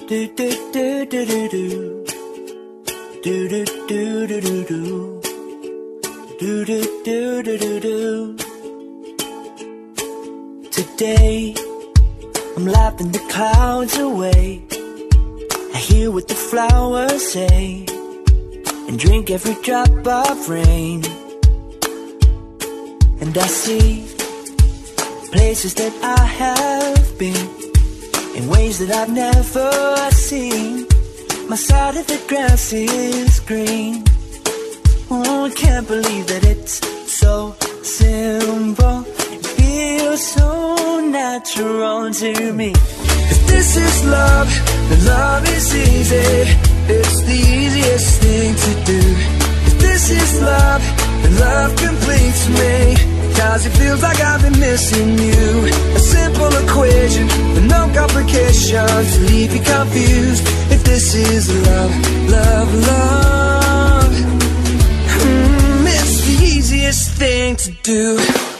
Do do do do do do. Do do do do do do. Do do do do do do. Today I'm laughing the clouds away. I hear what the flowers say and drink every drop of rain. And I see places that I have been in ways that I've never seen. My side of the grass is green. Oh, I can't believe that it's so simple. It feels so natural to me. If this is love, then love is easy. It's the easiest thing to do. If this is love, then love completes me. 'Cause it feels like I've been missing you. A simple equation with no complications to leave you confused. If this is love, love, love, it's the easiest thing to do.